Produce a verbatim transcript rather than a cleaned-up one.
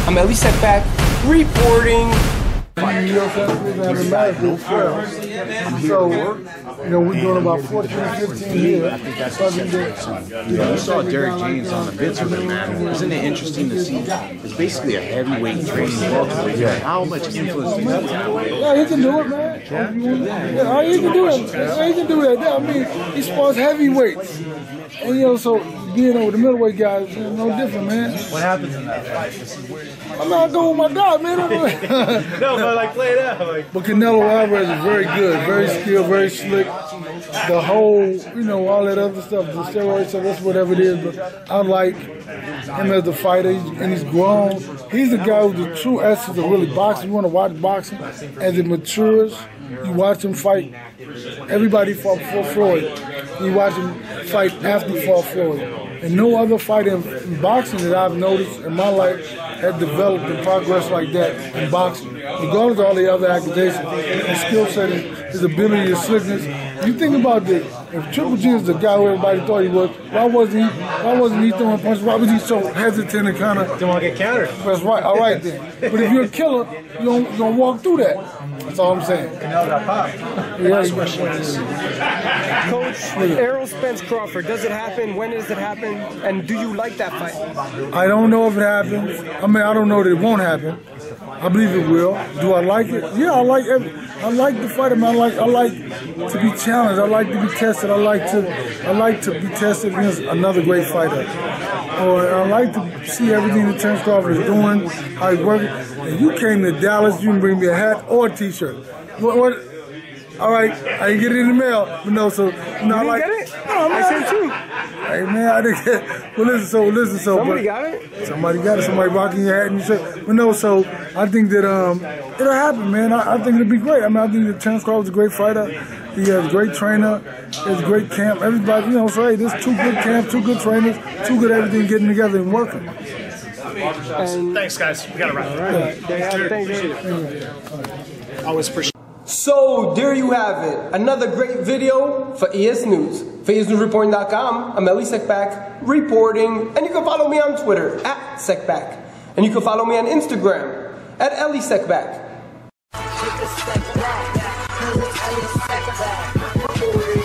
I'm Elie Seckbach reporting. You know, so, you know, we're doing about fourteen, fifteen here. You know, you saw Derrick James on the bits with him, man. Isn't it interesting to see? It's basically a heavyweight training welterweight. Yeah. How much influence do you have? Yeah, he can do it, man. Yeah, yeah he can do it. Yeah, he can do that. Yeah, I mean, he spars heavyweights. And, you know, so being over the middleweight guys is no different, man. What happens in that fight? I mean, I go with my guy, man. No, but like, play it out. Like. But Canelo Alvarez is very good, very skilled, very slick. The whole, you know, all that other stuff, the steroid stuff, that's whatever it is. But I like him as a fighter, and he's grown. He's the guy who's the true essence of really boxing. You want to watch boxing as it matures. You watch him fight. Everybody fought before Floyd. You watch him fight after he fought Floyd. And no other fighter in boxing that I've noticed in my life had developed and progressed like that in boxing. Regardless of all the other accusations, his skill set, his ability, his slickness. You think about this. If Triple G is the guy who everybody thought he was, why wasn't he? Why wasn't he throwing punches? Why was he so hesitant and kind of? Didn't want to get countered. That's right. All right then. But if you're a killer, you don't, you don't walk through that. That's all I'm saying. Canelo got popped. Yeah, last question is, Coach, Errol Spence Crawford, does it happen? When does it happen? And do you like that fight? I don't know if it happens. I mean, I don't know that it won't happen. I believe it will. Do I like it? Yeah, I like every, I like the fight. I mean, I like I like to be challenged. I like to be tested. I like to I like to be tested against another great fighter. Or I like to see everything that Terence Crawford is doing, how he's working. And you came to Dallas, you can bring me a hat or a T-shirt. What? what all right, I didn't get it in the mail, but no, so you know, you I like. Get it? No, man, I sent two. Hey man, I didn't get. Well, listen, so listen, so. Somebody but, got it. Somebody got it. Somebody rocking your hat and your shirt. But no, so I think that um, it'll happen, man. I, I think it'll be great. I mean, I think that Terence Crawford's a great fighter. He has a great trainer. He has a great camp. Everybody, you know, so hey, there's two good camps, two good trainers, two good everything getting together and working. And thanks, guys. We got to wrap it. Right. Yeah, thank you. Always appreciate it. So there you have it. Another great video for E S News. For E S News Reporting dot com, I'm Elie Seckbach reporting. And you can follow me on Twitter at Seckbach. And you can follow me on Instagram at Elie Seckbach.